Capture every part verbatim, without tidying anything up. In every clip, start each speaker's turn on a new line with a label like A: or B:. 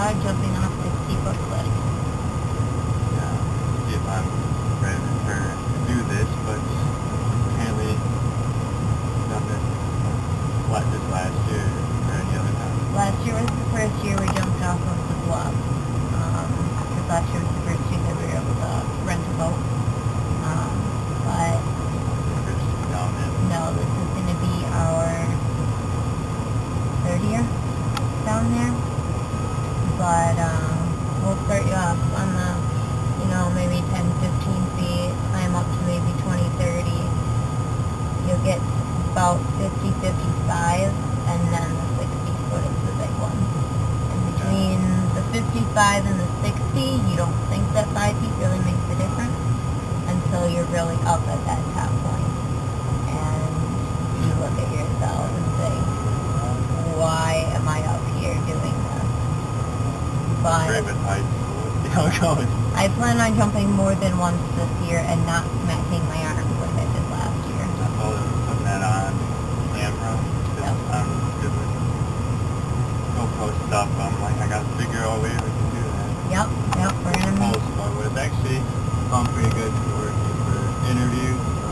A: try jumping off sixty foot cliff.
B: Yeah, see if I'm ready for to do this, but apparently done this what this last year or any other time.
A: Last year was the first year we jumped off of the bluff. Um, because last year was the first year that we were able to rent a boat. Um, but
B: Down there.
A: no, this is going to be our third year down there. But um, we'll start you off on the, you know, maybe ten, fifteen feet, climb up to maybe twenty, thirty. You'll get about fifty, fifty-five, and then the sixty foot is the big one. And between the fifty-five and the sixty, you don't think that five feet really makes a difference until you're really up at that top point. And you look at yourself and say, why am I up here doing this? But
B: Raven height, see how it goes.
A: I plan on jumping more than once this year and not smacking my arms like I did last year.
B: I told him putting that on camera.
A: Yep.
B: I'm doing GoPro stuff. I'm like, I got a big girl over here, we can do that.
A: Yep, yep, we're gonna
B: Full
A: make...
B: spot with. Actually, I'm pretty good for working for interviews. So,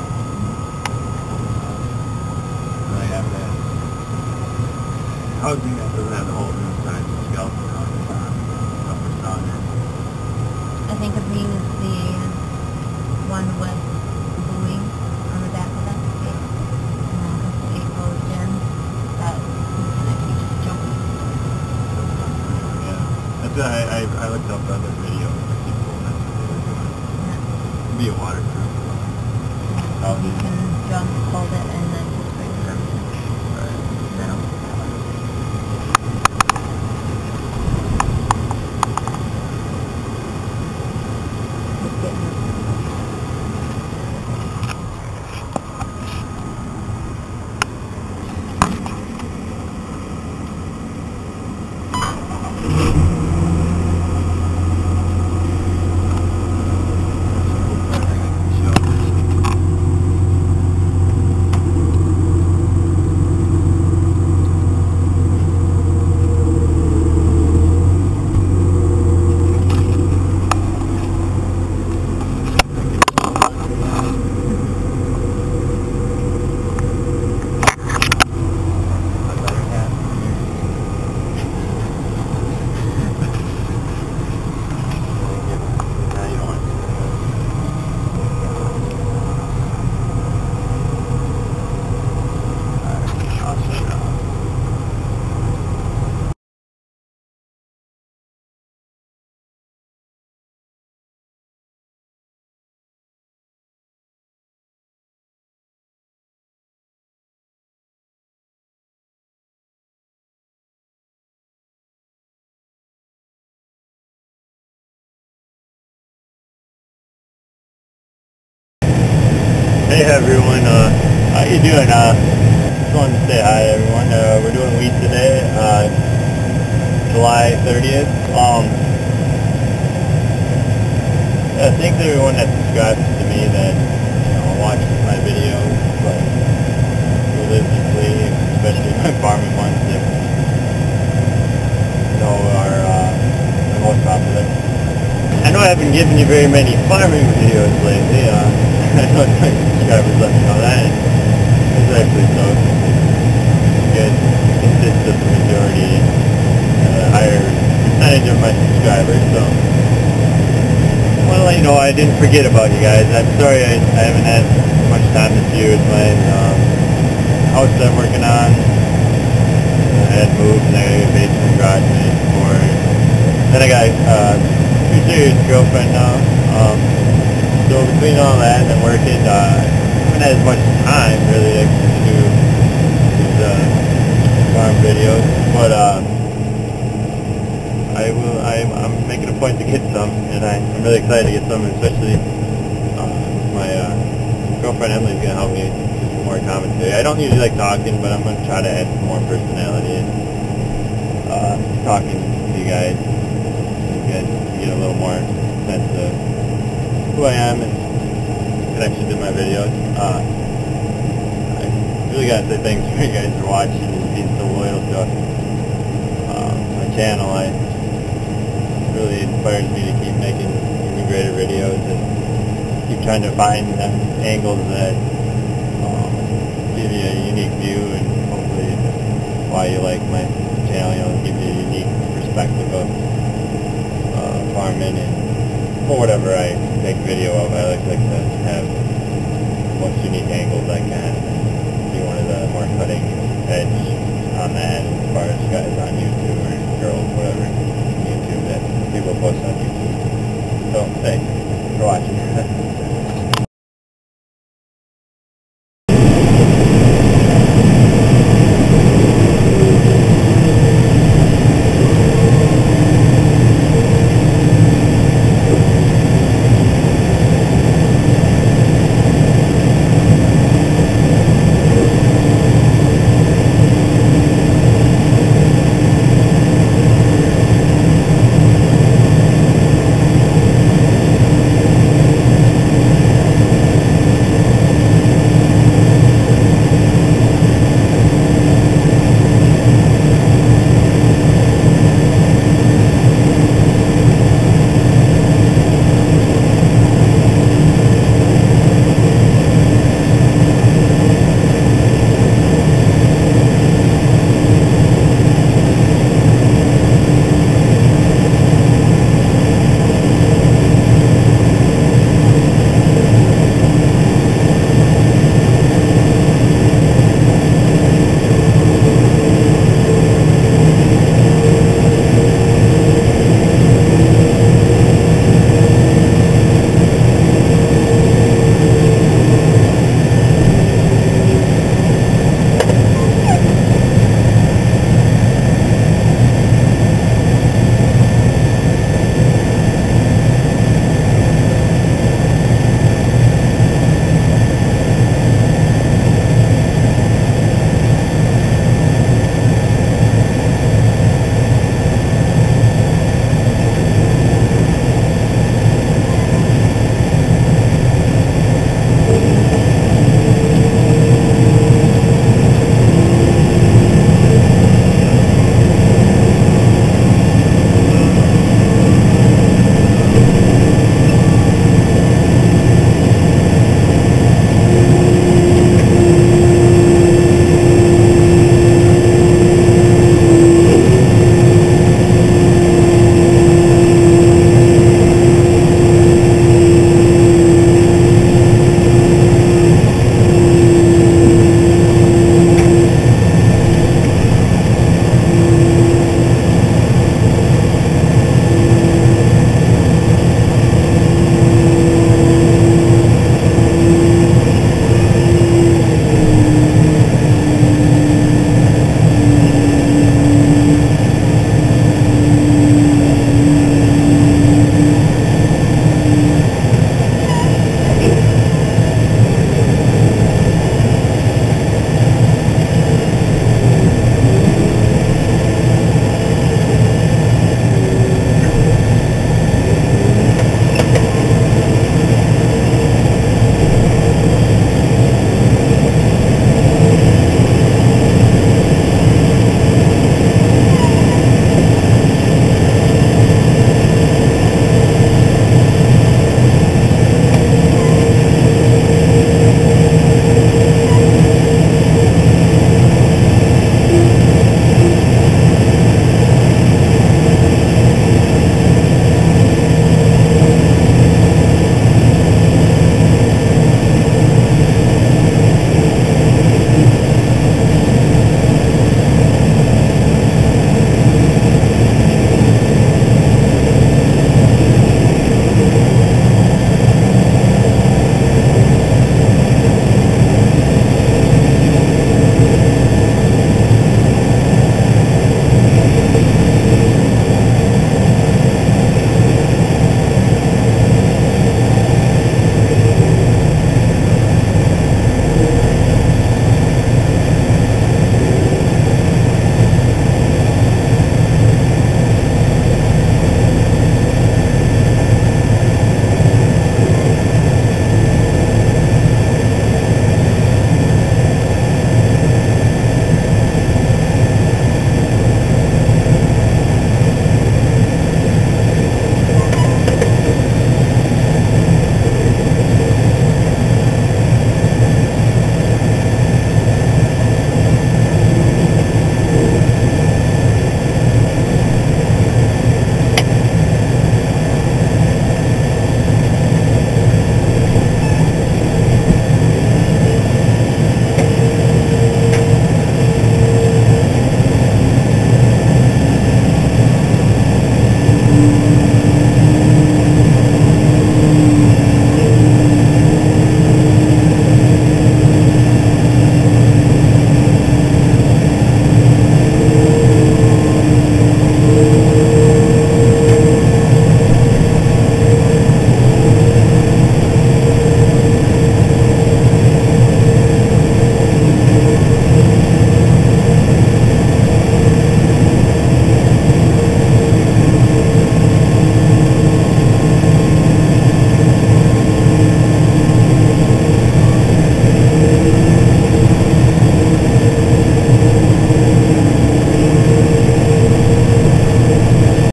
B: uh, I have that housing that doesn't have the whole inside skeleton on the top. Upper stomach.
A: I think of these the one with buoy on the back of it. And then completely closed in. That you can actually just jump.
B: Yeah. That's what I, I, I looked up other videos of people and that's what they were doing.
A: Yeah.
B: Be a waterproof.
A: So you can jump, hold it, and then just bring it up.
B: Right.
A: No. It's getting
B: Hey everyone, uh, how you doing? Uh, just wanted to say hi everyone. Uh, we're doing wheat today, uh, July thirtieth. Um, yeah, thanks everyone that subscribes to me, that, you know, watches my videos, like, religiously, especially my farming ones that, you know, are, uh, the most popular. I know I haven't given you very many farming videos lately, uh, I know my subscribers let me know that. It's actually so. You guys consist of the majority, uh, higher percentage of my subscribers, so. Well, you know, I didn't forget about you guys. I'm sorry I, I haven't had much time this year with my um, house that I'm working on. I had moved and I got a basement garage made for it. Then I got uh, a pretty serious girlfriend now. Um, So between all that and then working, uh, I haven't had as much time really actually to do these uh, farm videos, but uh, I will. I'm, I'm making a point to get some, and I, I'm really excited to get some, especially uh, my uh, girlfriend Emily's gonna help me do some more commentary. I don't usually like talking, but I'm gonna try to add some more personality and uh, talking to you guys. You guys get a little more sense of who I am and connection to my videos. Uh, I really gotta say thanks for you guys for watching and being so loyal to uh, my channel. I really inspires me to keep making even greater videos and keep trying to find that angles that um, give you a unique view, and hopefully why you like my channel, you know, give you a unique perspective of uh, farming and or whatever I take video of. I like, like to have the most unique angles I can, and be one of the more cutting edge on that as far as guys on YouTube or girls, whatever, on YouTube that people post on YouTube. So, thanks for watching.